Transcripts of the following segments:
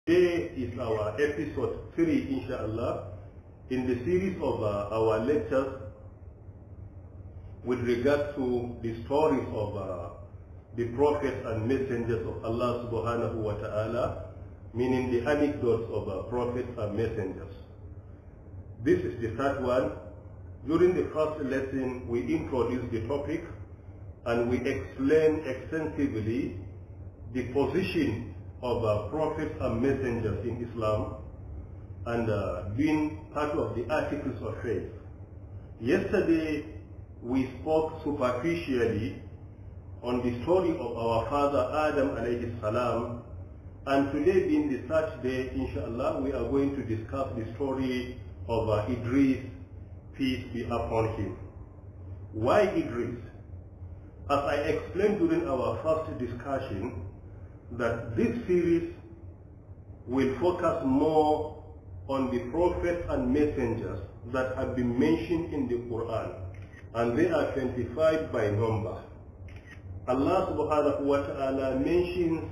Today is our episode 3, inshallah, in the series of our lectures with regard to the stories of the prophets and messengers of Allah subhanahu wa ta'ala, meaning the anecdotes of prophets and messengers. This is the third one. During the first lesson, we introduced the topic and we explained extensively the position of prophets and messengers in Islam and being part of the articles of faith. Yesterday we spoke superficially on the story of our father Adam alayhi salam, and today being the third day, inshallah, we are going to discuss the story of Idris, peace be upon him. Why Idris? As I explained during our first discussion, that this series will focus more on the prophets and messengers that have been mentioned in the Quran, and they are 25 by number. Allah subhanahu wa ta'ala mentions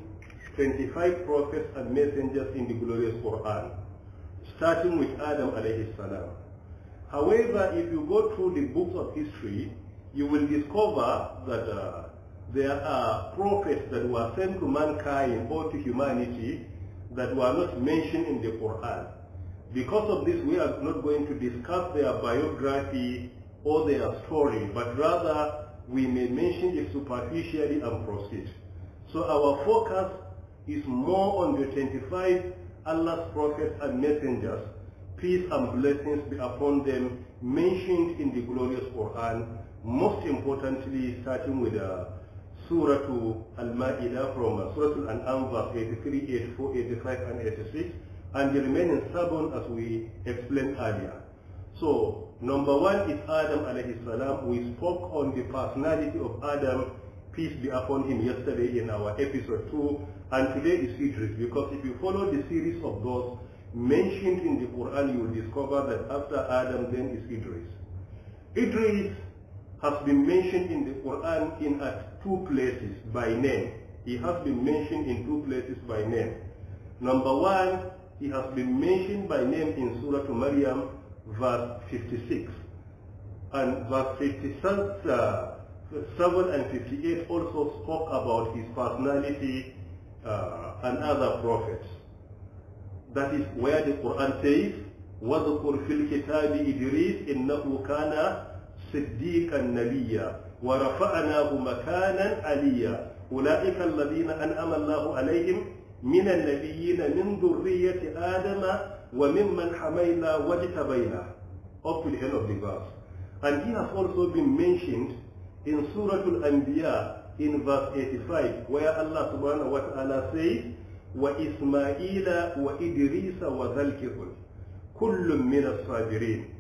25 prophets and messengers in the glorious Quran, starting with Adam alayhi salam. However, if you go through the books of history, you will discover that there are prophets that were sent to mankind or to humanity that were not mentioned in the Quran. Because of this, we are not going to discuss their biography or their story, but rather we may mention it superficially and proceed. So our focus is more on the 25 Allah's prophets and messengers, peace and blessings be upon them, mentioned in the glorious Quran, most importantly starting with Surah Al-Ma'idah from Surah Al-An'am verse 83, 84, 85 and 86, and the remaining 7 as we explained earlier. So, number 1 is Adam alayhi salam. We spoke on the personality of Adam, peace be upon him, yesterday in our episode 2, and today is Idris, because if you follow the series of those mentioned in the Quran, you will discover that after Adam then is Idris. Idris has been mentioned in the Quran in at 2 places by name. He has been mentioned in 2 places by name. Number 1, he has been mentioned by name in Surah Maryam, verse 56. And verse 57 and 58 also spoke about his personality and other prophets. That is where the Quran says, وَذُكُرْ فِي الْكِتَابِ إِدْرِيسَ إِنَّهُ كَانَ صديقا نبيا ورفعناه مكانا عليا أولئك الذين أنعم الله عليهم من النبيين من ذرية آدم وممن حملنا واجتبينا, up to the end of the verse. And he has also been mentioned in Surah Al-Anbiya in verse 85, where Allah subhanahu wa ta'ala says, وَإِسْمَائِيلَ وَإِدْرِيسَ وَذَا الْكِفْلِ كُلٌّ مِّنَ الصَّابِرِينَ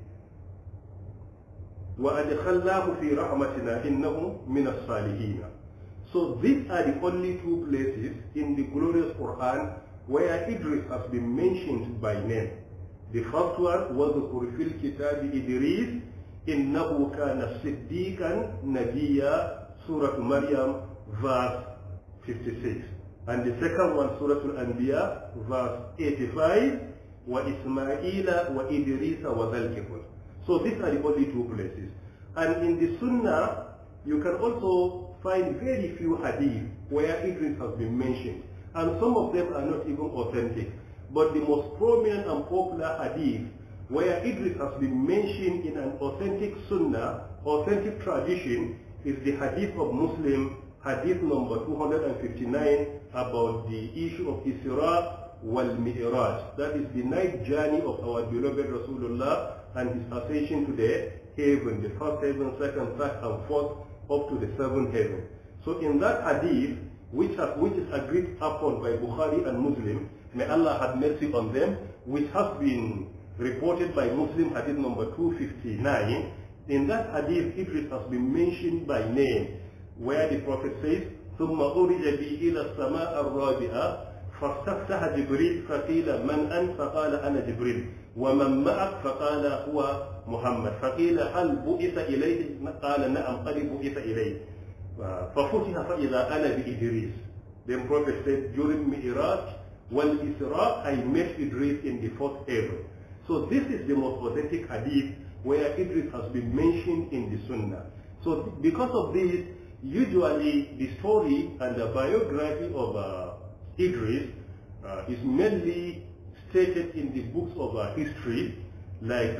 وَأَدْخَلْنَاهُ فِي رَحْمَتِنَا إِنَّهُ مِنَ الصَّالِحِينَ. So these are the only 2 places in the glorious Quran where Idris has been mentioned by name. The first one was وَذُكُرْ فِي الْكِتَابِ إِدْرِيسَ إِنَّهُ كَانَ صِدِّيقًا نَبِيًّا, Surah Maryam, verse 56. And the second one, Surah Al-Anbiya, verse 85, وَإِسْمَائِيلَ وَإِدْرِيسَ وَذَا الْكِفْلِ. So these are the only 2 places. And in the Sunnah, you can also find very few hadith where Idris has been mentioned. And some of them are not even authentic. But the most prominent and popular hadith where Idris has been mentioned in an authentic Sunnah, authentic tradition, is the hadith of Muslim, hadith number 259, about the issue of Isra wal Mi'raj. That is the night journey of our beloved Rasulullah and his ascension to the heaven, the first heaven, second, third, and fourth, up to the 7th heaven. So in that hadith, which is agreed upon by Bukhari and Muslim, may Allah have mercy on them, which has been reported by Muslim, hadith number 259, in that hadith, Idris has been mentioned by name, where the Prophet says, ثُمَّ أُرِجَ بِي إِلَى السَّمَاءِ الرَّابِعَةِ فاستفتح جبريل فقيل من أنت فقال أنا جبريل ومن معك فقال هو محمد فقيل هل بؤث إليه قال نعم قد بؤث إليه ففتح فإذا أنا بإدريس. Then Prophet said during Mi'raj وَالْإِسْرَاء I met Idris in the fourth heaven. So this is the most authentic hadith where Idris has been mentioned in the Sunnah. So because of this, usually the story and the biography of Idris is mainly stated in the books of history, like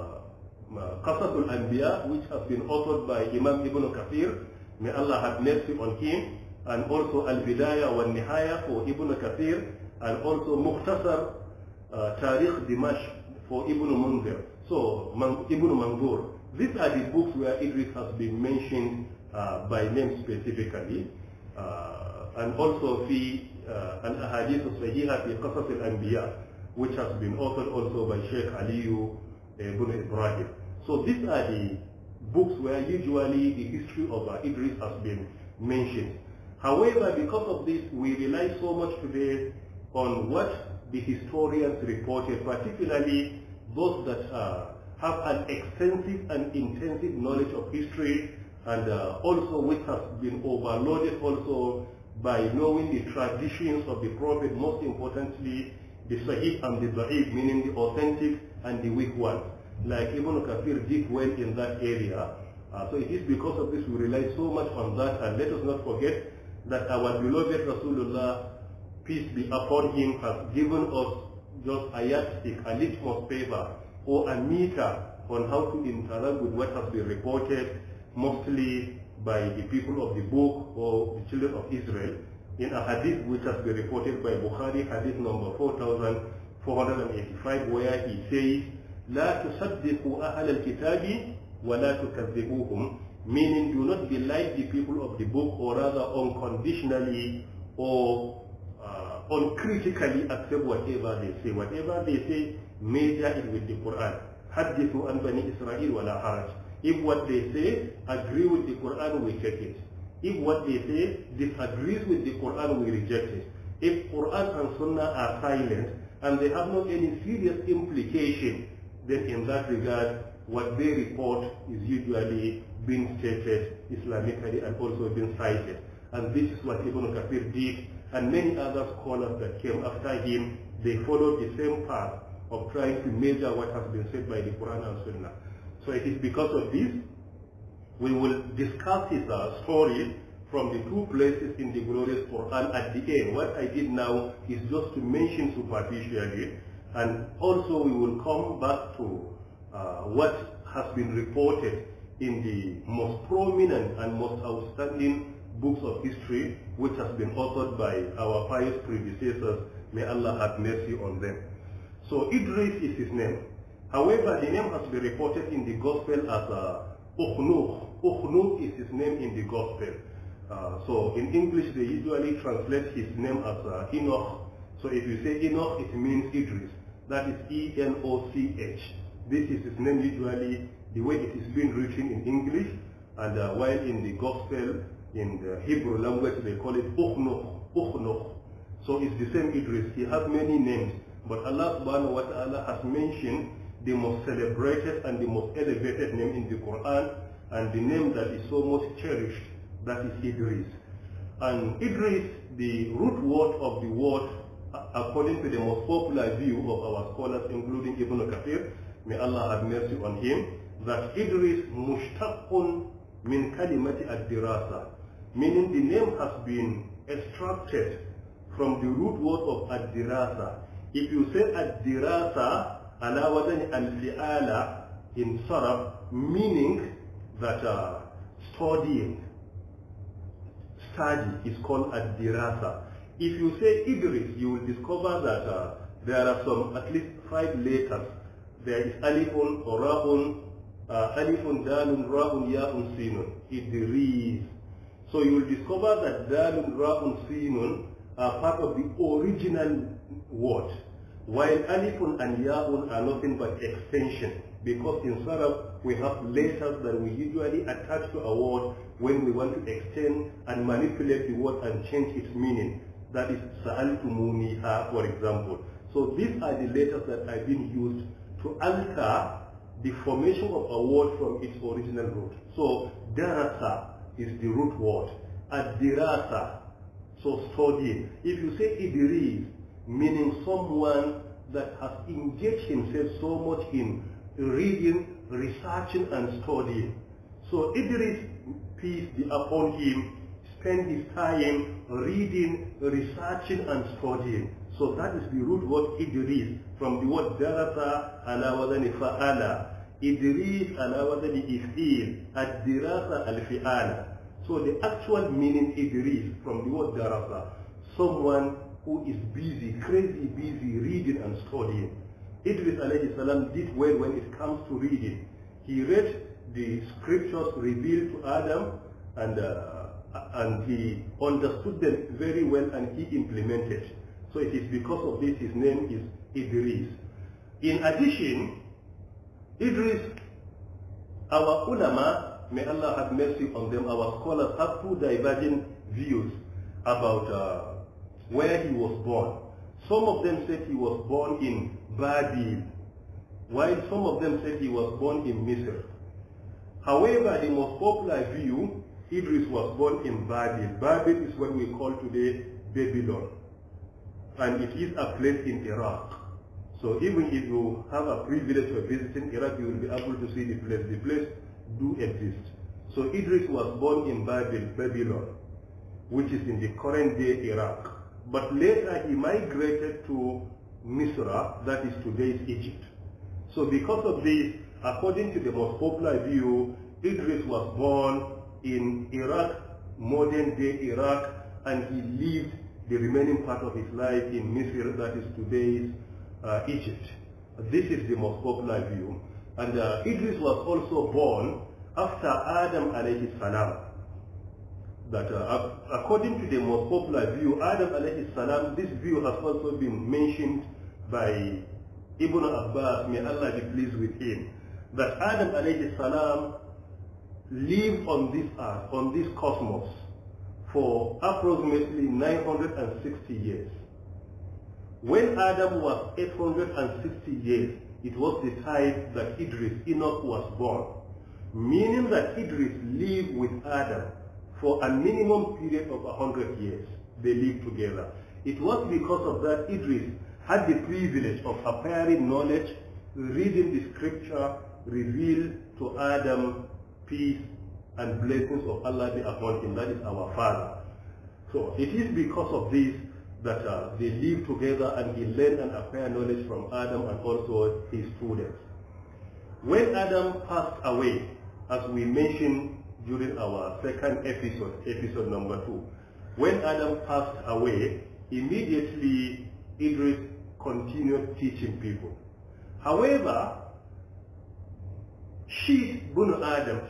Qasasul Anbiya, which has been authored by Imam Ibn Kathir, may Allah have mercy on him, and also Al-Bidayah wa Nihaya for Ibn Kathir, and also Mukhtasar Tarikh Dimash for Ibn Munzir, so Ibn Manzur. These are the books where Idris has been mentioned by name specifically, and also the Al-Ahadith al-Sahiha fi Qasas al-Anbiya, which has been authored also by Sheikh Aliyu ibn Ibrahim. So these are the books where usually the history of Idris has been mentioned. However, because of this, we rely so much today on what the historians reported, particularly those that have an extensive and intensive knowledge of history, and also which has been overloaded also by knowing the traditions of the Prophet, most importantly the Sahih and the Da'if, meaning the authentic and the weak ones. Like Ibn Kathir did well in that area. So it is because of this we rely so much on that, and let us not forget that our beloved Rasulullah, peace be upon him, has given us just a yardstick, a litmus paper, or a meter on how to interact with what has been reported, mostly by the people of the book or the children of Israel, in a hadith which has been reported by Bukhari, hadith number 4485, where he says, لا تصدقوا أهل الكتاب ولا تكذبوهم, meaning do not belie the people of the book, or rather unconditionally or uncritically accept whatever they say. Whatever they say, measure it with the Quran. حدثوا عن بني إسرائيل ولا حرج. If what they say agree with the Quran, we take it. If what they say disagrees with the Quran, we reject it. If Quran and Sunnah are silent and they have not any serious implication, then in that regard, what they report is usually being stated Islamically and also being cited. And this is what Ibn Kathir did, and many other scholars that came after him, they followed the same path of trying to measure what has been said by the Quran and Sunnah. So it is because of this, we will discuss his story from the two places in the glorious Quran at the end. What I did now is just to mention superficially, and also we will come back to what has been reported in the most prominent and most outstanding books of history, which has been authored by our pious predecessors. May Allah have mercy on them. So Idris is his name. However, the name has been reported in the Gospel as Ukhnukh. Ukhnukh is his name in the Gospel. So in English, they usually translate his name as Enoch. So if you say Enoch, it means Idris. That is E-N-O-C-H. This is his name usually, the way it is being written in English, and while in the Gospel, in the Hebrew language, they call it Ukhnukh. Ukhnukh. So it's the same Idris. He has many names, but Allah subhanahu wa ta'ala has mentioned the most celebrated and the most elevated name in the Quran, and the name that is so much cherished, that is Idris. And Idris, the root word of the word, according to the most popular view of our scholars, including Ibn Kathir, may Allah have mercy on him, that Idris mushtaqun min kalimati ad-dirasa, meaning the name has been extracted from the root word of ad-dirasa. If you say ad-dirasa ala wadani al-fi'ala in Sarab, meaning that studying, study is called ad-dirasa. If you say Idris, you will discover that there are some at least 5 letters. There is alifun, ra'un, alifun, dalun, ra'un, ya'un, sinun. Idris. So you will discover that dalun, ra'un, sinun are part of the original word, while alifun and ya'un are nothing but extension, because in Sarab we have letters that we usually attach to a word when we want to extend and manipulate the word and change its meaning. That is sa'altumuniha, for example. So these are the letters that have been used to alter the formation of a word from its original root. So darasa is the root word. Ad-dirasa, so studying. If you say Idris, meaning someone that has engaged himself so much in reading, researching, and studying. So Idris, peace be upon him, spent his time reading, researching, and studying. So that is the root word Idris, from the word darasa ala wadani fa'ala. Idris ala wadani if'il, ad-dirasa al-fi'ala. So the actual meaning Idris from the word darasa, someone who is busy, crazy busy reading and studying. Idris alayhi salam did well when it comes to reading. He read the scriptures revealed to Adam, and he understood them very well, and he implemented. So it is because of this his name is Idris. In addition, Idris, our ulama, may Allah have mercy on them, our scholars have two divergent views about where he was born. Some of them said he was born in Babil, while some of them said he was born in Misr. However, the most popular view, Idris was born in Babil. Babil is what we call today Babylon, and it is a place in Iraq. So even if you have a privilege of visiting Iraq, you will be able to see the place. The place do exist. So Idris was born in Babylon, which is in the current day Iraq. But later he migrated to Misra, that is today's Egypt. So because of this, according to the most popular view, Idris was born in Iraq, modern day Iraq, and he lived the remaining part of his life in Misr, that is today's Egypt. This is the most popular view. And Idris was also born after Adam alayhi salam. That according to the most popular view, Adam alayhi salam, this view has also been mentioned by Ibn Abbas, may Allah be pleased with him, that Adam alayhi salam lived on this earth, on this cosmos, for approximately 960 years. When Adam was 860 years, it was the time that Enoch was born, meaning that Idris lived with Adam for a minimum period of 100 years. They lived together. It was because of that Idris had the privilege of acquiring knowledge, reading the scripture revealed to Adam, peace and blessings of Allah be upon him. That is our father. So it is because of this that they lived together, and he learned and acquired knowledge from Adam and also his students. When Adam passed away, as we mentioned during our second episode, episode number 2, when Adam passed away, immediately Idris continued teaching people. However, Sheath bin Adam,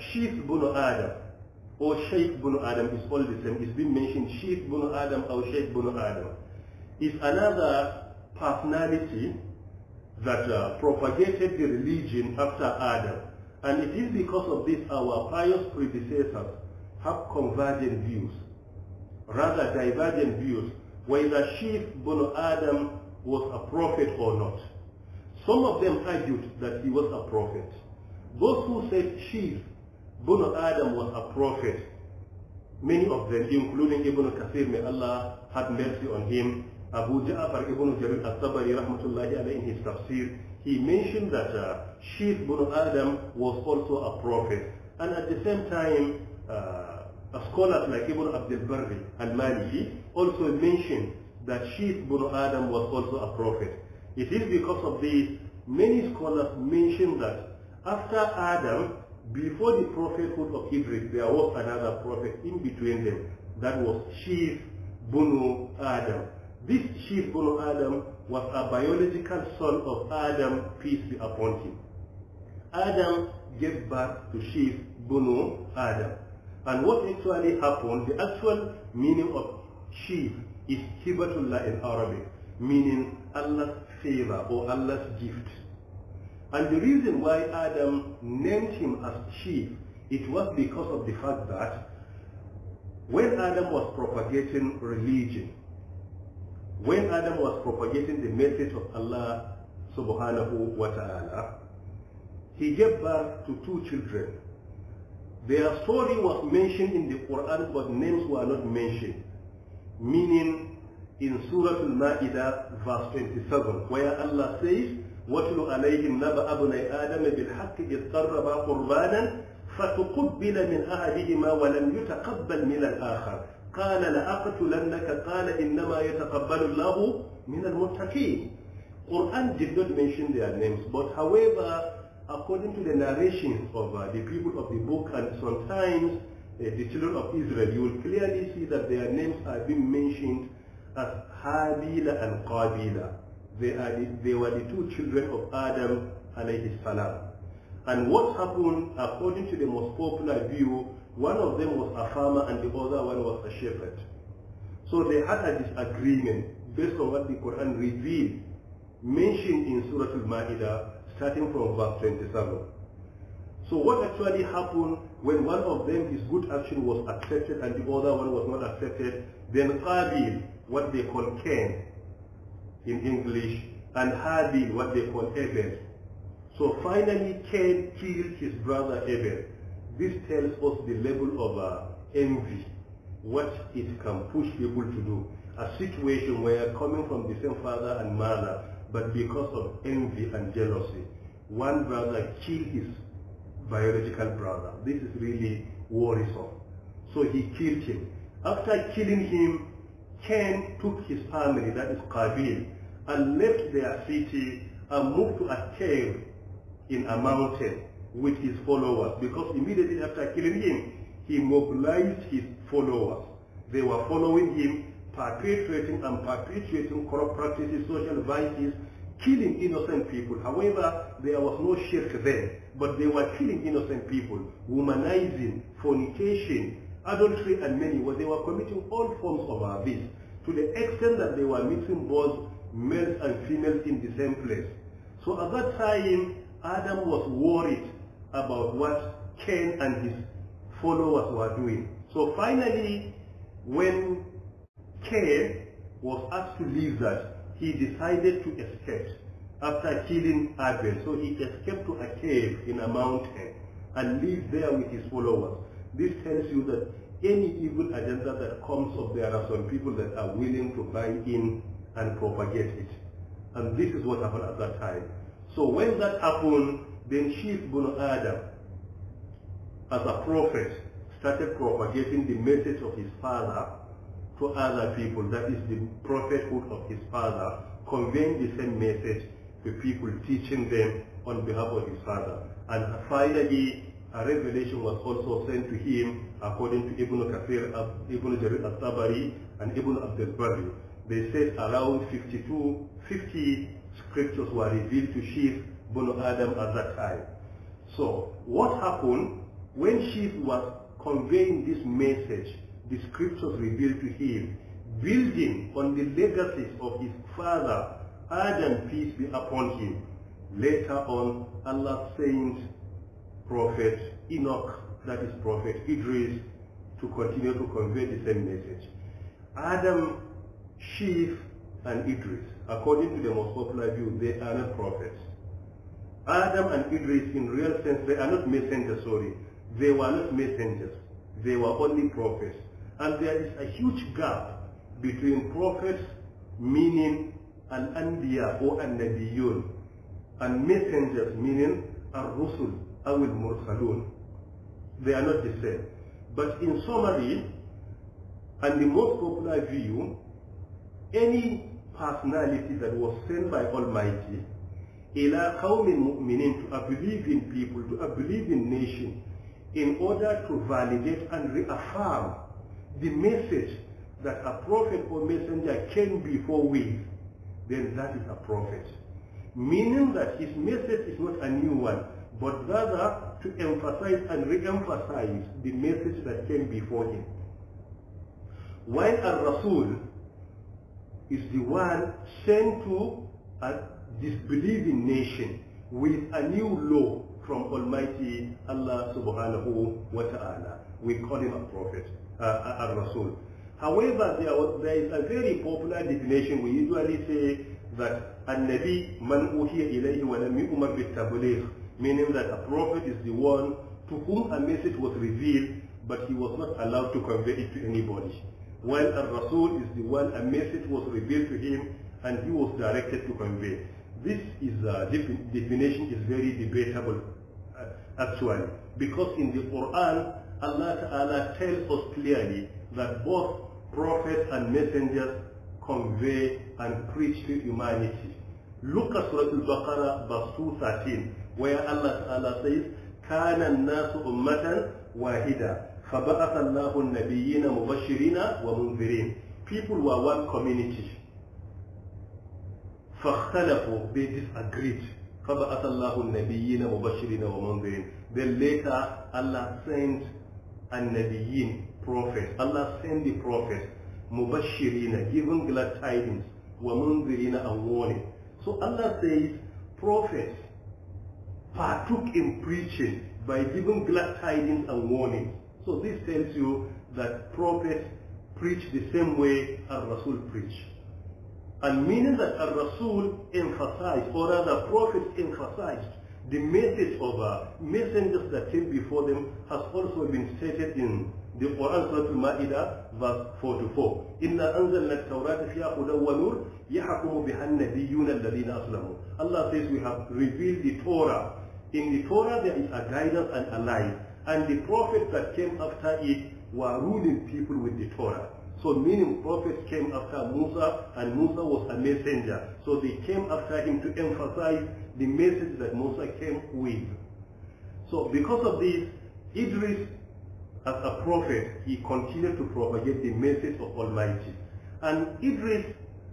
or Sheikh bin Adam is all the same. It's been mentioned Sheath bin Adam or Sheikh bin Adam. Is another personality that propagated the religion after Adam. And it is because of this our pious predecessors have convergent views, rather divergent views, whether Sheath bin Adam was a prophet or not. Some of them argued that he was a prophet. Those who said Sheath bin Adam was a prophet, many of them, including Ibn Kathir, may Allah have mercy on him, Abu Ja'far ibn Jarir al-Tabari rahmatullahi alayhi in his tafsir, he mentioned that Sheath bin Adam was also a prophet. And at the same time, scholars like Ibn Abdul Barri al-Maliki also mentioned that Sheath bin Adam was also a prophet. It is because of this, many scholars mention that after Adam, before the prophethood of Idris, there was another prophet in between them. That was Sheath bin Adam. This Sheath bin Adam was a biological son of Adam, peace be upon him. Adam gave birth to Sheath bin Adam. And what actually happened, the actual meaning of Sheath is Hibatullah in Arabic, meaning Allah's favor or Allah's gift. And the reason why Adam named him as Sheath, it was because of the fact that when Adam was propagating religion, when Adam was propagating the message of Allah subhanahu wa ta'ala, he gave birth to 2 children. Their story was mentioned in the Quran, but names were not mentioned. Meaning, in Surah Al-Ma'idah verse 27, where Allah says, وَاتْلُ عَلَيْهِمْ نَبَأَ ابْنَيْ آدَمَ بِالْحَقِّ إِذْ قَرَّبَا قُرْبَانًا فَتُقُبِّلَ مِنْ أَحَدِهِمَا وَلَمْ يُتَقَبَّلْ مِنَ الْآخَرِ قَالَ لَأَقْتُلَنَّكَ قَالَ إِنَّمَا يَتَقَبَّلُ اللَّهُ مِنَ الْمُتَّقِينَ. Quran did not mention their names, but however, according to the narrations of the people of the book and sometimes the children of Israel, you will clearly see that their names are being mentioned as Habila and Qabila. They were the two children of Adam alayhi salam. And what happened, according to the most popular view, one of them was a farmer and the other one was a shepherd. So they had a disagreement based on what the Quran revealed, mentioned in Surah Al-Ma'idah, starting from verse 27. So what actually happened when one of them, his good action was accepted and the other one was not accepted, then Qabil, what they call Cain in English, and Habil, what they call Abel. So finally Cain killed his brother Abel. This tells us the level of envy, what it can push people to do. A situation where coming from the same father and mother, but because of envy and jealousy, one brother killed his biological brother. This is really worrisome. So he killed him. After killing him, Cain took his family, that is Qabil, and left their city and moved to a cave in a mountain with his followers, because immediately after killing him, he mobilized his followers. They were following him, perpetrating corrupt practices, social vices, killing innocent people. However, there was no shirk then, but they were killing innocent people, womanizing, fornication, adultery, and many. They were committing all forms of this, to the extent that they were mixing both males and females in the same place. So at that time, Adam was worried about what Cain and his followers were doing. So finally, when Cain was asked to leave that, he decided to escape after killing Abel. So he escaped to a cave in a mountain and lived there with his followers. This tells you that any evil agenda that comes up, there are some people that are willing to buy in and propagate it. And this is what happened at that time. So when that happened, then Sheath bin Adam, as a prophet, started propagating the message of his father to other people. That is the prophethood of his father, conveying the same message to people, teaching them on behalf of his father. And finally, a revelation was also sent to him, according to Ibn Kathir, Ibn Jarir al-Tabari, and Ibn Abdul Barri. They said around 50 scriptures were revealed to Sheath bin Adam at that time. So what happened when Sheath was conveying this message, the scriptures revealed to him, building on the legacies of his father Adam, peace be upon him. Later on, Allah sent Prophet Enoch, that is Prophet Idris, to continue to convey the same message. Adam, Sheath, and Idris, according to the most popular view, they are not prophets. Adam and Idris, in real sense, they are not messengers, sorry. They were not messengers. They were only prophets. And there is a huge gap between prophets, meaning al-anbiya or an-nabiyun, and messengers, meaning ar-rusul or al-mursalun. They are not the same. But in summary, and the most popular view, any personality that was sent by Almighty ila qawmin mu'minin, to a believing people, to a believing nation, in order to validate and reaffirm the message that a prophet or messenger came before with, then that is a prophet. Meaning that his message is not a new one, but rather to emphasize and re-emphasize the message that came before him. While a Rasul is the one sent to a disbelieving nation with a new law from Almighty Allah subhanahu wa ta'ala. We call him a prophet, a Rasul. However, there is a very popular definition. We usually say that an-nabi man uhiya ilayhi wa lam yu'mar bit-tabligh, meaning that a prophet is the one to whom a message was revealed, but he was not allowed to convey it to anybody. while a Rasul is the one a message was revealed to him and he was directed to convey. This is definition is very debatable actually, because in the Quran Allah Ta'ala tells us clearly that both prophets and messengers convey and preach to humanity. Look at Surah Al-Baqarah verse 213, where Allah Ta'ala says, كَانَ النَّاسُ أُمَّةً وَاحِدًا فَبَعَثَ اللَّهُ النَّبِيِّينَ مُبَشِّرِينَ وَمُنذِرِينَ. People were one community. فَاخْتَلَفُوا, they disagreed. فَبَعَثَ اللَّهُ النَّبِيِّينَ مُبَشِّرِينَ وَمُنذِرِينَ. Then later Allah sent an-nabiyyin, prophets. Allah sent the prophets, mubashirina, giving glad tidings, wa munzirina, and warning. So Allah says prophets partook in preaching by giving glad tidings and warnings. So this tells you that prophets preach the same way Ar-Rasul preached. And meaning that Ar-Rasul emphasized, or rather prophets emphasized, the message of messengers that came before them has also been stated in the Quran, Surah Al-Ma'idah, verse 44. إِنَّا أَنزَلْنَا التَّوْرَاةَ فِيهَا هُدًى وَنُورٌ يَحْكُمُ بِهَا النَّبِيُّونَ الَّذِينَ أَسْلَمُوا. Allah says we have revealed the Torah. In the Torah there is a guidance and a light, and the prophets that came after it were ruling people with the Torah. So meaning prophets came after Musa, and Musa was a messenger. So they came after him to emphasize the message that Musa came with. So because of this, Idris, as a prophet, he continued to propagate the message of Almighty. And Idris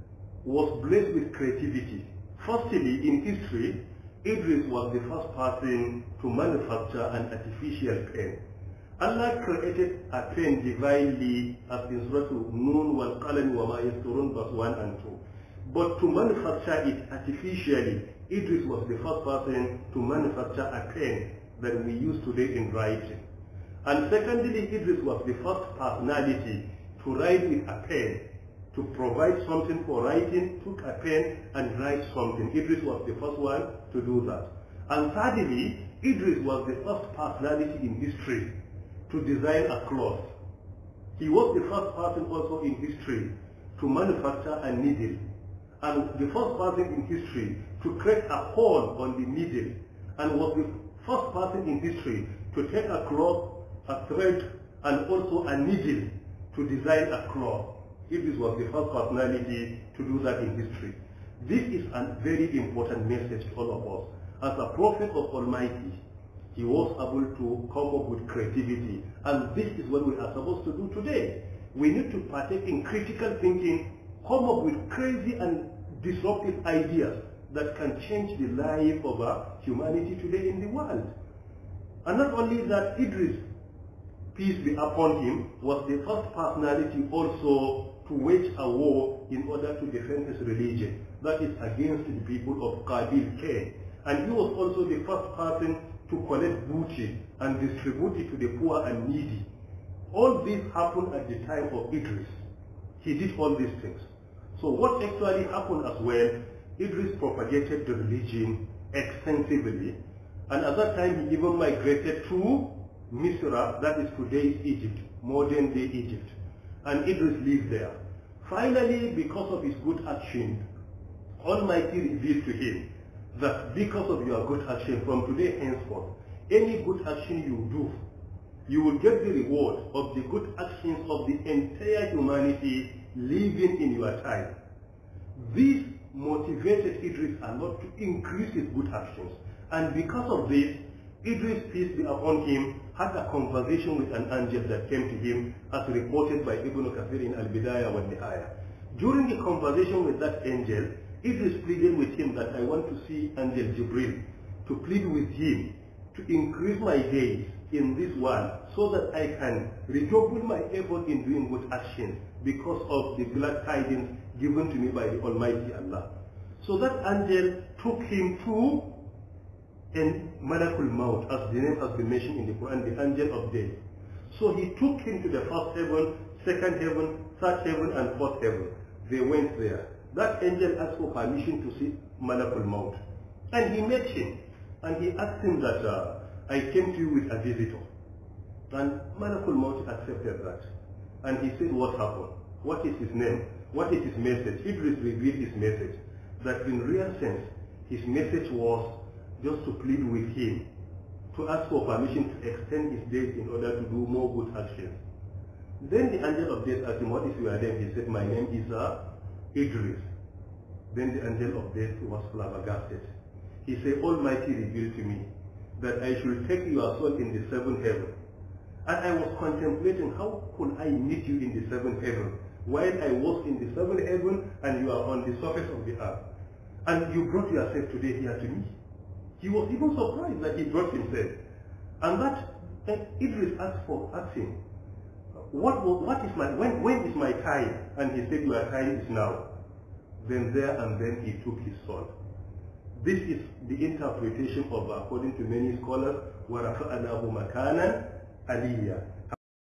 was blessed with creativity. Firstly, in history, Idris was the first person to manufacture an artificial pen. Allah created a pen divinely, as in Surah Nun wal Qalami wa ma yasturun, verse 1 and 2. But to manufacture it artificially, Idris was the first person to manufacture a pen that we use today in writing. And secondly, Idris was the first personality to write with a pen, to provide something for writing, took a pen and write something. Idris was the first one to do that. And thirdly, Idris was the first personality in history to design a cloth. He was the first person also in history to manufacture a needle, and the first person in history to create a hole on the needle, and was the first person in history to take a cloth, a thread, and also a needle to design a cloth. Idris was the first personality to do that in history. This is a very important message to all of us. As a prophet of Almighty, he was able to come up with creativity, and this is what we are supposed to do today. We need to partake in critical thinking, come up with crazy and disruptive ideas that can change the life of humanity today in the world. And not only that, Idris, peace be upon him, was the first personality also to wage a war in order to defend his religion, that is against the people of Qabil Cain. And he was also the first person to collect booty and distribute it to the poor and needy. All this happened at the time of Idris. He did all these things. So what actually happened as well, Idris propagated the religion extensively, and at that time he even migrated to Misra, that is today's Egypt, modern day Egypt, and Idris lived there. Finally, because of his good action, Almighty revealed to him that because of your good action from today henceforth, any good action you do, you will get the reward of the good actions of the entire humanity living in your time. This motivated Idris a lot to increase his good actions. And because of this, Idris, peace be upon him, had a conversation with an angel that came to him, as reported by Ibn Kathir in Al-Bidayah wa Nihaya. During the conversation with that angel, Idris pleaded with him that I want to see Angel Jibril, to plead with him to increase my days in this world so that I can redouble my effort in doing good actions because of the glad tidings given to me by the Almighty Allah. So that angel took him to Malakul Maut, as the name has been mentioned in the Quran, the angel of death. So he took him to the first heaven, second heaven, third heaven, and fourth heaven. They went there. That angel asked for permission to see Malakul Maut. And he met him. And he asked him that, I came to you with a visitor. And Malakul Maut accepted that. And he said, what happened? What is his name? What is his message? Idris revealed his message. That in real sense, his message was just to plead with him, to ask for permission to extend his days in order to do more good actions. Then the angel of death asked him, what is your name? He said, my name is Idris. Then the angel of death was flabbergasted. He said, Almighty revealed to me that I should take your soul in the seventh heaven. And I was contemplating, how could I meet you in the seventh heaven while I was in the seventh heaven and you are on the surface of the earth? And you brought yourself today here to me. He was even surprised that he brought himself. And that Idris asked him, when is my time? And he said, your time is now. Then there and then he took his soul. This is the interpretation of, according to many scholars, وَرَفَعْنَاهُ مَكَانًا عَلِيًّا.